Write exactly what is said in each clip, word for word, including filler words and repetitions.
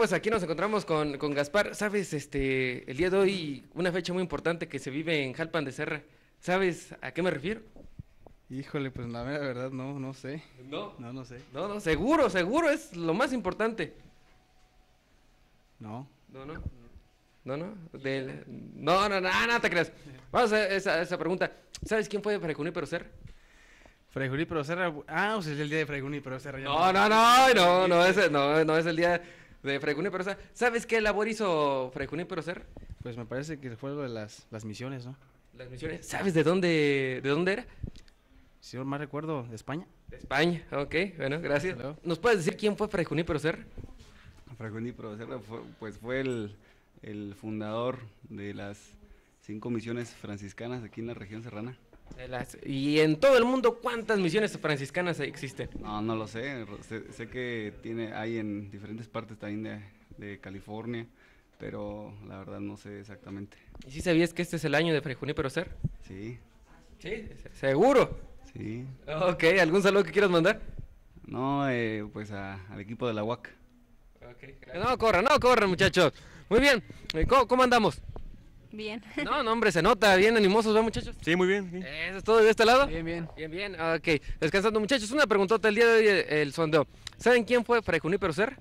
pues aquí nos encontramos con, con Gaspar. ¿Sabes, este, el día de hoy, una fecha muy importante que se vive en Jalpan de Serra? ¿Sabes a qué me refiero? Híjole, pues la mera verdad no, no sé. No. No, no sé. No, no, seguro, seguro es lo más importante. No. No, no. No, no. Del- no, no, no, no te creas. Vamos a esa, esa pregunta. ¿Sabes quién fue Fray Junípero Serra? Fray Junípero Serra. Ah, pues es el día de Fray Junípero Serra. ya No, no, no, no, no es, no, no es el día de Fray Junípero Serra. ¿Sabes qué labor hizo Fray Junípero Serra? Pues me parece que fue lo de las, las misiones, ¿no? Las misiones. ¿Sabes de dónde, de dónde era? Si no mal recuerdo, de España. De España. Ok, bueno, gracias. Hasta luego. ¿Nos puedes decir quién fue Fray Junípero Serra? Fray Junípero Serra fue, pues fue el, el fundador de las cinco misiones franciscanas aquí en la región serrana. De las- y en todo el mundo, ¿cuántas misiones franciscanas existen? No, no lo sé, sé, sé que tiene, hay en diferentes partes también de, de California, pero la verdad no sé exactamente. ¿Y si sabías que este es el año de Fray Junípero Serra? Sí, Sí, seguro. sí. Ok, ¿algún saludo que quieras mandar? No, eh, pues a- al equipo de la U A C. No corran, no corran, muchachos. Muy bien, eh, ¿cómo, cómo andamos? Bien. No, no, hombre, se nota, bien animosos, ¿va, muchachos? Sí, muy bien. sí. ¿Eso es todo de este lado? Bien, bien. Bien, bien, ok. Descansando, muchachos, una preguntota el día de hoy, eh, el sondeo. ¿Saben quién fue Fray Junípero Serra?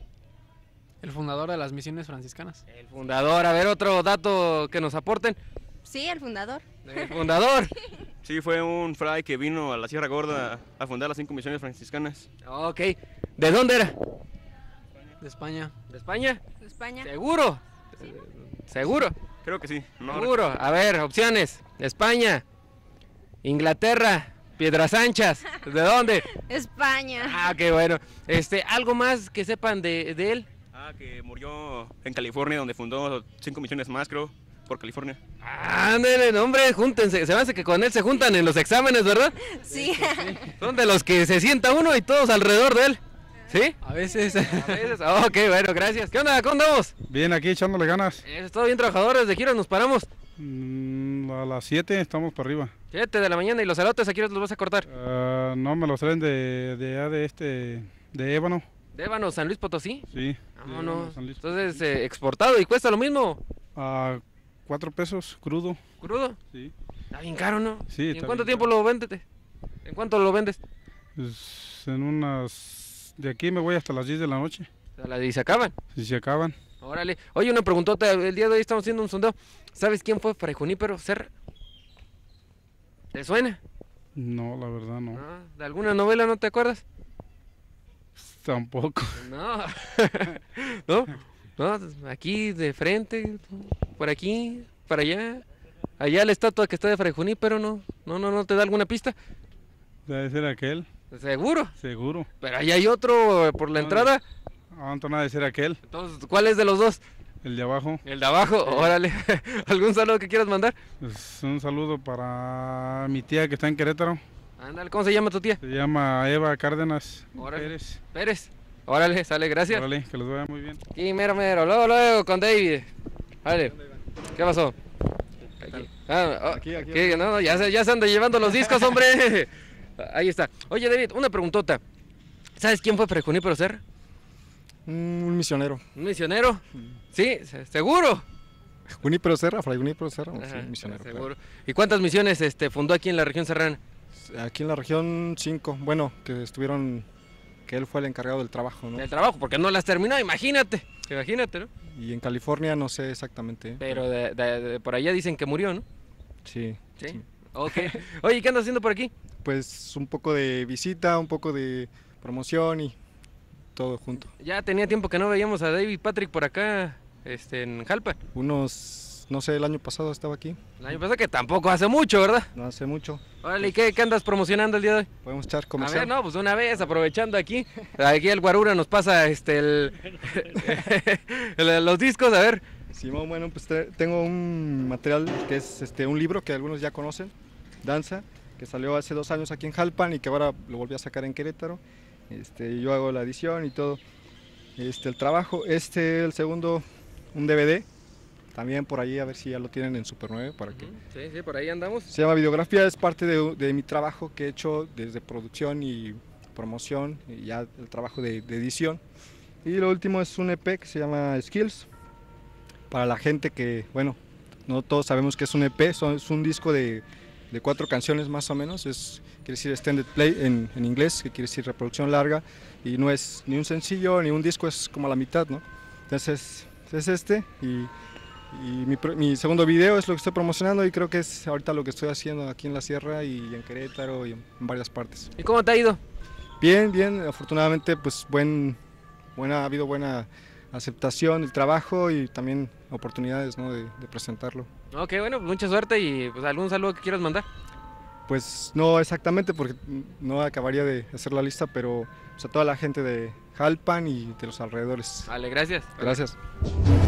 El fundador de las misiones franciscanas. El fundador, a ver, otro dato que nos aporten. Sí, el fundador. El fundador. Sí, fue un fray que vino a la Sierra Gorda a fundar las cinco misiones franciscanas. Ok. ¿De dónde era? De España. ¿De España? De España. ¿Seguro? ¿Seguro? Creo que sí. No, Seguro. A ver, opciones. España, Inglaterra, Piedras Anchas. ¿De dónde? España. Ah, qué bueno. Este, ¿algo más que sepan de, de él? Ah, que murió en California, donde fundó cinco misiones más, creo, por California. Ándale, no, hombre, júntense. Se me hace que con él se juntan en los exámenes, ¿verdad? Sí. Son de los que se sienta uno y todos alrededor de él. ¿Sí? A veces. A veces. Ok, bueno, gracias. ¿Qué onda? ¿Cómo andamos? Bien, aquí echándole ganas. Eso es todo bien, trabajadores. ¿De qué horas nos paramos? Mm, a las siete estamos para arriba. Siete de la mañana. ¿Y los elotes a qué horas los vas a cortar? Ah, no, me los traen de, de, allá de este, de ébano. ¿De Ébano, San Luis Potosí? Sí. de Vámonos. Ébano, San Luis. Entonces, eh, exportado y cuesta lo mismo. A cuatro pesos crudo. ¿Crudo? Sí. Está bien caro, ¿no? Sí, ¿Y en está cuánto bien tiempo lo vendes? ¿En cuánto lo vendes? Pues, en unas... De aquí me voy hasta las diez de la noche. O sea, la- Y se acaban. Si se acaban. Órale. Oye, una preguntota. El día de hoy estamos haciendo un sondeo. ¿Sabes quién fue Fray Junípero Serra? ¿Te suena? No, la verdad no. ¿No? ¿De alguna novela no te acuerdas? Tampoco. No. ¿No? No, aquí de frente, por aquí, para allá. Allá la estatua que está de Fray Junípero, ¿no? No, no, no te da alguna pista. Debe ser aquel, Seguro. seguro. Pero ahí hay otro eh, por la No, entrada. Ah, entonces debe ser aquel, Entonces, ¿cuál es de los dos? el de abajo. El de abajo, órale. ¿Algún saludo que quieras mandar? Pues, un saludo para mi tía que está en Querétaro. Ándale, ¿cómo se llama tu tía? Se llama Eva Cárdenas Órale. Pérez. Pérez. Órale, sale, gracias. Órale, que les vaya muy bien. Aquí, mero, mero. Luego, luego, con David. Vale. ¿Qué pasó? Aquí. Ah, oh, Aquí, aquí, ¿qué? No, no, ya se, ya se andan llevando los discos, hombre. Ahí está. Oye, David, una preguntota. ¿Sabes quién fue Fray Junípero Serra? Un misionero. ¿Un misionero? Sí, se- seguro. Junípero Serra, Fray Junípero Serra, sí, Ajá, misionero. claro. seguro. ¿Y cuántas misiones este, fundó aquí en la región serrana? Aquí en la región cinco, bueno, que estuvieron, que él fue el encargado del trabajo, ¿no? Del trabajo, porque no las terminó, imagínate. Imagínate, ¿no? Y en California no sé exactamente. ¿eh? Pero de, de- de- por allá dicen que murió, ¿no? Sí, Sí. sí. Ok. Oye, ¿qué andas haciendo por aquí? Pues un poco de visita, un poco de promoción y todo junto. Ya tenía tiempo que no veíamos a David Patrick por acá, este, en Jalpa. Unos, no sé, el año pasado estaba aquí, El año pasado que tampoco hace mucho, ¿verdad? no hace mucho. Órale, ¿y qué, qué andas promocionando el día de hoy? Podemos echar A comercial. ver, no, pues de una vez, aprovechando aquí. Aquí el Guarura nos pasa este el, el- los discos, a ver. Simón, bueno, pues te- tengo un material que es este, un libro que algunos ya conocen, Danza, que salió hace dos años aquí en Jalpan y que ahora lo volví a sacar en Querétaro. Este, yo hago la edición y todo. Este, el trabajo, este, el segundo, un D V D, también por ahí a ver si ya lo tienen en Super nueve para que... Sí, sí, por ahí andamos. Se llama Videografía, es parte de, de mi trabajo que he hecho desde producción y promoción y ya el trabajo de, de edición. Y lo último es un E P que se llama Skills. Para la gente que, bueno, no todos sabemos que es un E P, son, es un disco de, de cuatro canciones más o menos, es, quiere decir extended play en, en inglés, que quiere decir reproducción larga, y no es ni un sencillo ni un disco, es como la mitad, ¿no? Entonces es este, y, y mi, mi segundo video es lo que estoy promocionando, y creo que es ahorita lo que estoy haciendo aquí en la Sierra y en Querétaro y en, en varias partes. ¿Y cómo te ha ido? Bien, bien, afortunadamente pues buen, buena, ha habido buena aceptación del trabajo y también oportunidades, ¿no? de, de presentarlo. Ok, bueno, pues mucha suerte y pues algún saludo que quieras mandar. Pues no exactamente porque no acabaría de hacer la lista, pero pues, a toda la gente de Jalpan y de los alrededores. Vale, gracias. Gracias.